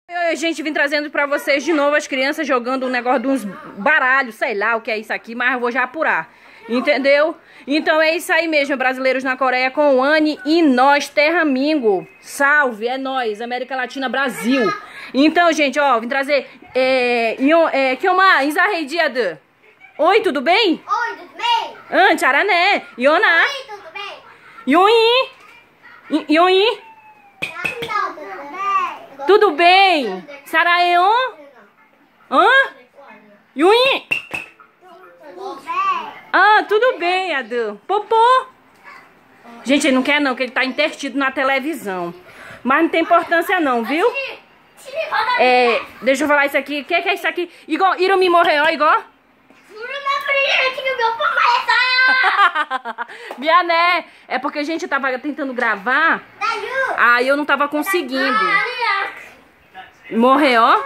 Oi, gente, vim trazendo pra vocês de novo as crianças jogando um negócio de uns baralhos, sei lá o que é isso aqui, mas eu vou já apurar, entendeu? Então é isso aí mesmo, brasileiros na Coreia com o Anne e nós, Terramingo. Salve, é nós, América Latina, Brasil. Então, gente, ó, vim trazer Kyoma, Inzarreidiada. Oi, tudo bem? Oi, tudo bem? Tcharané, Iona. Oi, tudo bem? Yoi. Yoi. Não, tudo bem? Tudo bem? Saraeon? Yui? Tudo bem? Ah, tudo bem, Adu. Popô. Gente, ele não quer não, que ele tá intertido na televisão. Mas não tem importância não, viu? Deixa eu falar isso aqui. O que é isso aqui? Igual, Iromi morreu, igual? Biané, é porque a gente tava tentando gravar, aí eu não tava conseguindo. Morreu, ó.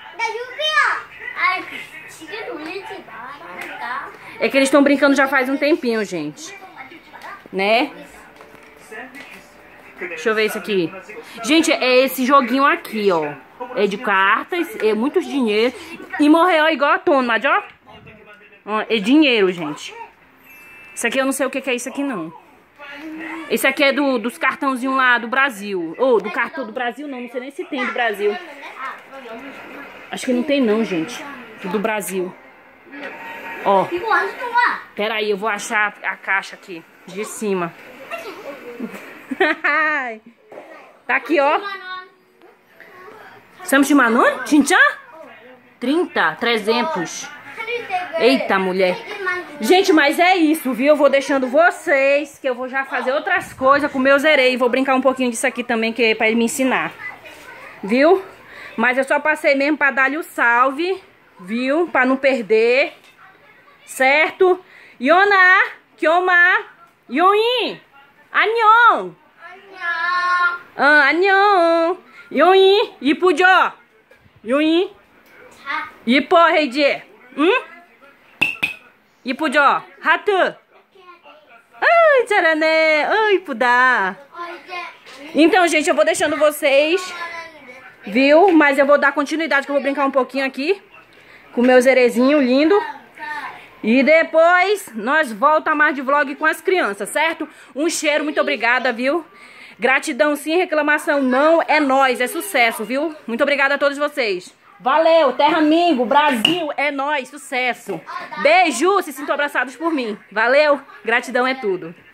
É que eles estão brincando já faz um tempinho, gente. Né? Deixa eu ver isso aqui. Gente, é esse joguinho aqui, ó. É de cartas, é muitos dinheiro. E morreu igual a Tona, mas ó. É dinheiro, gente. Isso aqui eu não sei o que é isso aqui, não. Esse aqui é dos cartãozinhos lá do Brasil. Ou do cartão do Brasil, não. Não sei nem se tem do Brasil. Acho que não tem, não, gente. Do Brasil. Ó. Pera aí, eu vou achar a caixa aqui. De cima. Tá aqui, ó. Estamos de Manon? Tincha? 30, 300. Eita, mulher. Gente, mas é isso, viu? Eu vou deixando vocês, que eu vou já fazer outras coisas com o meu zerei. Vou brincar um pouquinho disso aqui também, que é pra ele me ensinar. Viu? Mas eu só passei mesmo pra dar-lhe o salve, viu? Pra não perder. Certo? Yona, Kyoma, Yoi, Annyeong. Annyeong. Yoi, Ipujo. Yoi. Ipo, Heiji. 이쁘죠? 하트. Ai, tcharané. Ai, ipuda. Então, gente, eu vou deixando vocês, viu? Mas eu vou dar continuidade, que eu vou brincar um pouquinho aqui com o meu zerezinho lindo. E depois nós volta mais de vlog com as crianças, certo? Um cheiro, muito obrigada, viu? Gratidão sim, reclamação não, é nóis, é sucesso, viu? Muito obrigada a todos vocês. Valeu, Terramingo, Brasil, é nóis, sucesso. Beijo, se sintam abraçados por mim. Valeu, gratidão é tudo.